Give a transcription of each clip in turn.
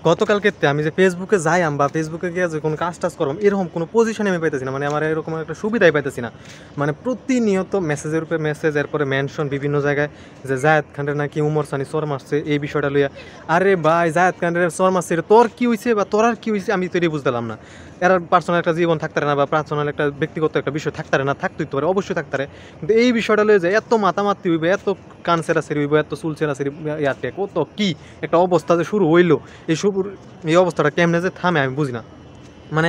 গতকালকে আমি যে ফেসবুকে যাইম বা ফেসবুকে গিয়ে যে কোনো কাজ টাজ করলাম এরকম কোনো পজিশনে আমি পাইতেছি না, মানে আমার এরকম একটা সুবিধাই পাইতেছি না। মানে প্রতিনিয়ত মেসেজের উপরে মেসেজ, এরপরে মেনশন বিভিন্ন জায়গায় যে জায়েদ খানের নাকি উমর সানি চর মারছে এই বিষয়টা লইয়া। আরে ভাই, জায়েদ খানের চর মারছে, তোর কি হয়েছে বা তোর আর কি হয়েছে আমি তো এটাই বুঝতেলাম না। এর পার্সোনাল একটা জীবন থাকতে না, বা পার্সোনাল একটা ব্যক্তিগত একটা বিষয় থাকতে না, থাকতেই তো পারে, অবশ্যই থাকতে পারে, কিন্তু এই বিষয়টা লয়ে যে এত মাতামাতি হইবে, এত কান সেরাসেরি হইব, এত চুল সেরাসেরি ইয়াতে কত কি একটা অবস্থা যে শুরু হইলো, এই অবস্থাটা কেমনে যে থামে আমি বুঝি না। মানে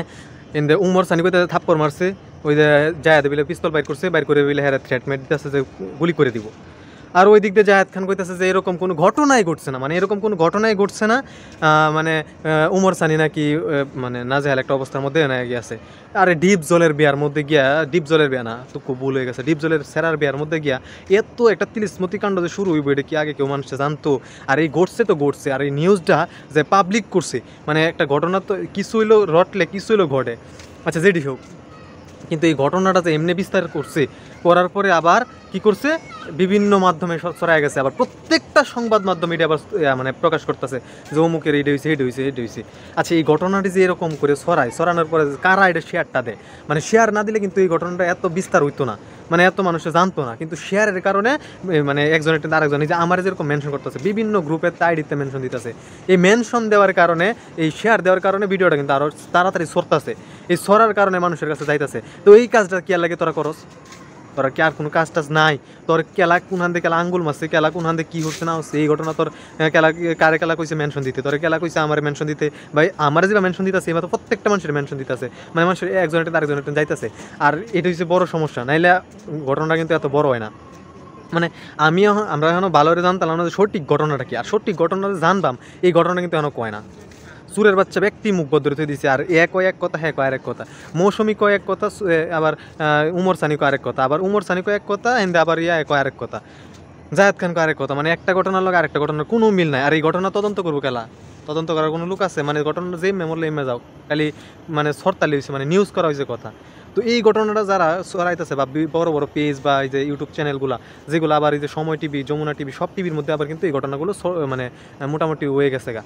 উমর সানি কইতে থাপ্পড় মারছে, ওই যে জায়েদ বিলে পিস্তল বাইর করছে, বাইর করে বিলে হ্যাঁ থ্রেট মেট দিতেছে যে গুলি করে দিব। আর ওই দিক দিয়ে জায়েদ খান কইতেছে যে এরকম কোনো ঘটনাই ঘটছে না, মানে এরকম কোনো ঘটনাই ঘটছে না। মানে উমর সানি নাকি মানে নাজেহাল একটা অবস্থার মধ্যে না গিয়েছে। আরে ডিপ জলের বিয়ার মধ্যে গিয়া, ডিপ জলের বিয়া না তো খুব ভুল হয়ে গেছে, ডিপ জলের সেরার বিয়ার মধ্যে গিয়া এত একটা তিলিস্মতি কাণ্ড যে শুরু হইব এটা কি আগে কেউ মানুষে জানতো? আর এই ঘটছে তো ঘটছে, আর এই নিউজটা যে পাবলিক করছে, মানে একটা ঘটনা তো কিছু হইলো রটলে কিছু হইলো ঘটে, আচ্ছা যেটি হোক, কিন্তু এই ঘটনাটা যে এমনি বিস্তার করছে, করার পরে আবার কি করছে, বিভিন্ন মাধ্যমে ছড়ায় গেছে, আবার প্রত্যেকটা সংবাদ মাধ্যমে এটা আবার মানে প্রকাশ করতেছে যে অমুকের এটা হয়েছে, এটা হয়েছে, এটা হয়েছে। আচ্ছা এই ঘটনাটি যে এরকম করে ছড়ানোর পরে কারা এটা শেয়ারটা দেয়, মানে শেয়ার না দিলে কিন্তু এই ঘটনাটা এত বিস্তার হইতো না, মানে এত মানুষে জানতো না, কিন্তু শেয়ারের কারণে মানে একজনের আরেকজন, যে আমার যেরকম মেনশন করতেছে বিভিন্ন গ্রুপের আইডিতে মেনশন দিতেছে, এই মেনশন দেওয়ার কারণে, এই শেয়ার দেওয়ার কারণে ভিডিওটা কিন্তু আরও তাড়াতাড়ি ছড়তাছে, এই ছড়ার কারণে মানুষের কাছে যাইতেছে। তো এই কাজটা কি আর লাগে তোরা করস? তোরা কি আর কোনো কাজ টাজ নাই? তোর কেলা কোনহান দিয়ে কেলা আঙ্গুল মারছে, কেলা কোনহান দিয়ে কী হচ্ছে না হচ্ছে এই ঘটনা তোর কেলা কারে কেলা কইছে মেনশন দিতে, তোর কেলা কইছে আমার মেনশন দিতে, ভাই আমার যেটা মেনশন দিতেছে এবার তো প্রত্যেকটা মানুষের মেনশন দিতেছে, মানে মানুষের একজনের আরেকজনের যাইতেছে। আর এটা হচ্ছে বড় সমস্যা, নাইলে ঘটনাটা কিন্তু এত বড় হয় না। মানে আমরা এখনও ভালো করে জানতাম না যে সঠিক ঘটনাটা কি, আর সঠিক ঘটনাটা জানবাম এই ঘটনা কিন্তু এখনও কয় না। সুরের বাচ্চা ব্যক্তি মুখ বদ্ধ রেখে দিয়েছে, আর এ কয় এক কথা, হ্যাঁ কয় আরেক কথা, মৌসুমি কয় এক কথা, আবার উমর সানি কয় আরেক কথা, আবার উমর সানি কয় এক কথা, এন্দে আবার কয় আরেক কথা, জায়েদ খান কয় আরেক কথা, মানে একটা ঘটনার লগে আরেকটা ঘটনার কোনো মিল নাই। আর এই ঘটনা তদন্ত করবো কেলা? তদন্ত করার কোনো লোক আছে? মানে ঘটনা যে মেমরলে এমে যাও খালি মানে সরতালি হয়েছে, মানে নিউজ করা হয়েছে কথা। তো এই ঘটনাটা যারা ছড়াইতেছে বা বড় বড় পেজ বা এই যে ইউটিউব চ্যানেলগুলো, যেগুলো আবার এই যে সময় টিভি, যমুনা টিভি, সব টিভির মধ্যে আবার কিন্তু এই ঘটনাগুলো মানে মোটামুটি হয়ে গেছে গা,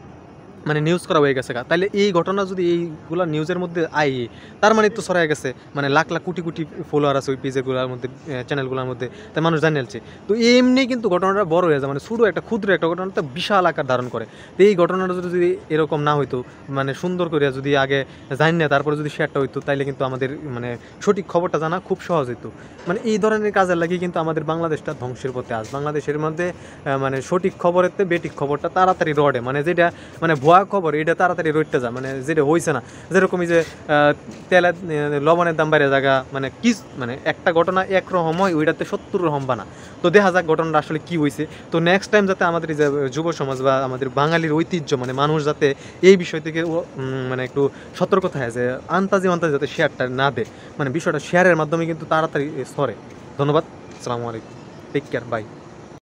মানে নিউজ করা হয়ে গেছে গা। তাইলে এই ঘটনা যদি এইগুলো নিউজের মধ্যে আই, তার মানে তো ছড়াই গেছে, মানে লাখ লাখ কোটি কোটি ফলোয়ার আছে ওই পেজেগুলোর মধ্যে, চ্যানেলগুলোর মধ্যে, তাই মানুষ জানিয়ে নিচ্ছে। তো এমনি কিন্তু ঘটনাটা বড় হয়ে যায়, মানে শুধু একটা ক্ষুদ্র একটা ঘটনাটা বিশাল আকার ধারণ করে। তো এই ঘটনাটা যদি এরকম না হইতো, মানে সুন্দর করে যদি আগে জানি না তারপরে যদি শেয়ারটা হইতো, তাইলে কিন্তু আমাদের মানে সঠিক খবরটা জানা খুব সহজ হইতো। মানে এই ধরনের কাজের লাগে কিন্তু আমাদের বাংলাদেশটা ধ্বংসের পথে আস। বাংলাদেশের মধ্যে মানে সঠিক খবরের থেকে বেঠিক খবরটা তাড়াতাড়ি রডে, মানে যেটা মানে ভুয়া খবর এটা তাড়াতাড়ি রইতে যায়, মানে যেটা হয়েছে না, যেরকমই যে তেলের লবণের দাম বাইরে জায়গা, মানে কি মানে একটা ঘটনা একরকম হয় ওইটাতে 70 রকম বানা। তো দেখা যাক ঘটনাটা আসলে কি হয়েছে। তো নেক্সট টাইম যাতে আমাদের যে যুব সমাজ বা আমাদের বাঙালির ঐতিহ্য, মানে মানুষ যাতে এই বিষয় থেকে মানে একটু সতর্ক থাকে, যে আন্তাজি যাতে শেয়ারটা না দেয়, মানে বিষয়টা শেয়ারের মাধ্যমে কিন্তু তাড়াতাড়ি সরে। ধন্যবাদ, আসসালামু আলাইকুম, টেক কেয়ার, বাই।